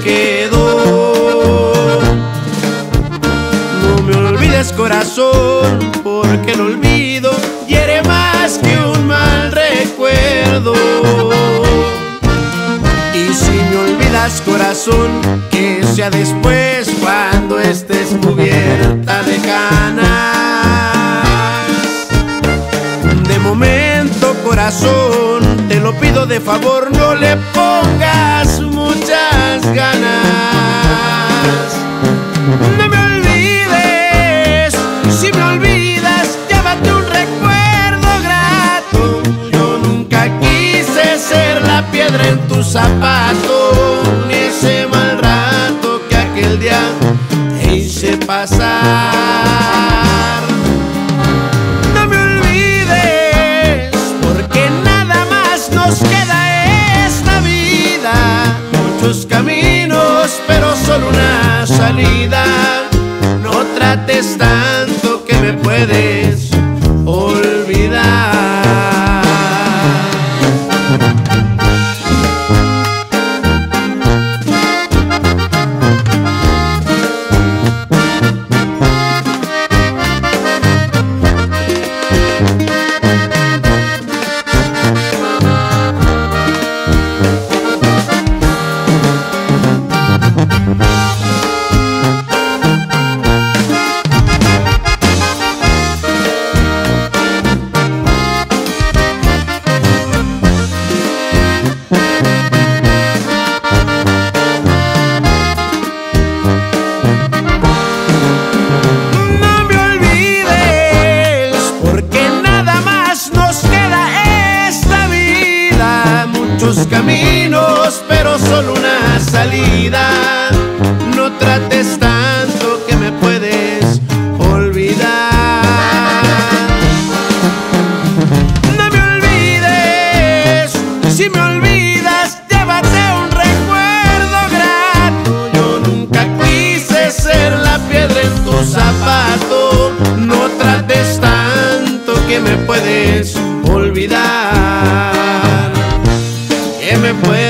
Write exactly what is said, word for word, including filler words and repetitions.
quedó. No me olvides, corazón, porque el olvido hiere más que un mal recuerdo. Y si me olvidas, corazón, que sea después, cuando estés cubierta de canas. De momento, corazón, te lo pido de favor, no le pongas muchas ganas. No me olvides, si me olvidas, llévate un recuerdo grato. Yo nunca quise ser la piedra en tu zapato, ni ese mal rato que aquel día te hice pasar. No me olvides, porque nada más nos queda esta vida. Muchos caminos, pero solo una salida. No trates tanto que me puedes olvidar. Muchos caminos, pero solo una salida. No trates tanto que me puedes olvidar. No me olvides, si me olvidas, llévate un recuerdo grato. Yo nunca quise ser la piedra en tu zapato. No trates tanto que me puedes olvidar. Que me puedes